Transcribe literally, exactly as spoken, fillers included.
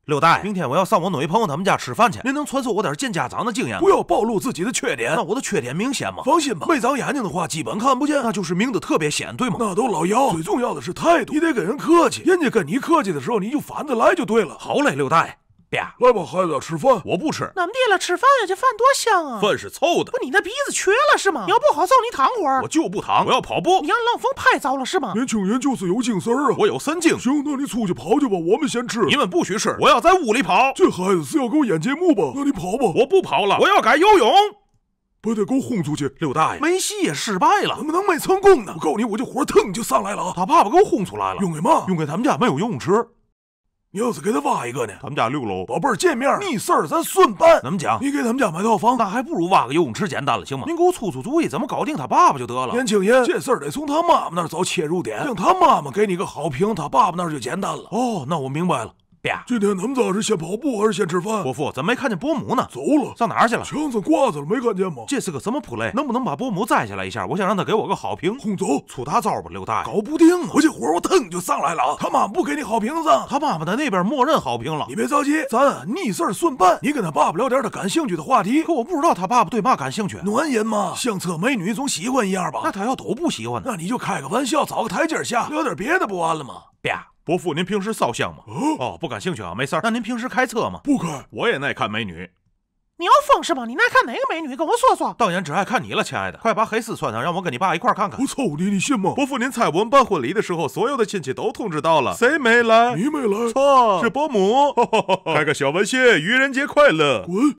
刘大爷，明天我要上我哪位朋友他们家吃饭去，您能传授我点见家长的经验吗？ 不要暴露自己的缺点。 那我的缺点明显吗？ 放心吧，没长眼睛的话基本看不见， 那就是明的特别显，对吗？ 那都老妖。最重要的是态度，你得跟人客气，人家跟你客气的时候，你就反着来就对了。 好嘞，刘大爷。啪！ 来吧，孩子，吃饭。 我不吃。 俺们爹了，吃饭呀，这饭多香啊！ 饭是臭的。 不，你那鼻子缺了是吗？你要不好揍你躺会儿。 我就不躺，我要跑步。 你让冷风拍着了是吗？ 年轻人就是有精神啊！ 我有神经。 行，那你出去跑去吧，我们先吃。 你们不许吃，我要在屋里跑。 这孩子是要给我演节目吧？那你跑吧。 我不跑了，我要改游泳。 不得给我轰出去！ 刘大爷，没戏也失败了， 怎么能没成功呢？我告诉你，我这火腾就上来了啊！ 他爸爸给我轰出来了。 用给嘛？ 用给他们家没有游泳池。 你要是给他挖一个呢？ 他们家六楼。 宝贝儿，见面，你事儿咱顺办。 怎么讲？ 你给他们家买套房， 那还不如挖个游泳池简单了，行吗？您给我出出主意，怎么搞定他爸爸就得了。 年轻人，这事儿得从他妈妈那儿找切入点，让他妈妈给你个好评，他爸爸那儿就简单了。 哦，那我明白了。啪！ 今天咱们仨是先跑步还是先吃饭？ 伯父，怎么没看见伯母呢？ 走了， 上哪儿去了？ 墙上挂着了，没看见吗？ 这是个什么 play？能不能把伯母摘下来一下？我想让他给我个好评。 轰走， 出大招吧，刘大爷。 搞不定啊！我这火我腾就上来了啊！他妈不给你好评子， 他妈妈在那边默认好评了。 你别着急，咱逆事儿顺办。你跟他爸爸聊点他感兴趣的话题。 可我不知道他爸爸对嘛感兴趣。 暖人嘛，相册美女总喜欢一样吧？ 那他要都不喜欢呢？ 那你就开个玩笑，找个台阶下，聊点别的不完了吗？ 啪！伯父，您平时烧香吗？哦，哦，不感兴趣啊，没事儿。那您平时开车吗？ 不开。 我也爱看美女。 你要疯是吗？你爱看哪个美女？跟我说说。 当然只爱看你了，亲爱的。快把黑丝穿上，让我跟你爸一块看看。 我操你，你信吗？ 伯父，您猜我们办婚礼的时候，所有的亲戚都通知到了，谁没来？ 你没来。 错，是伯母。开个小玩笑，愚人节快乐。 滚。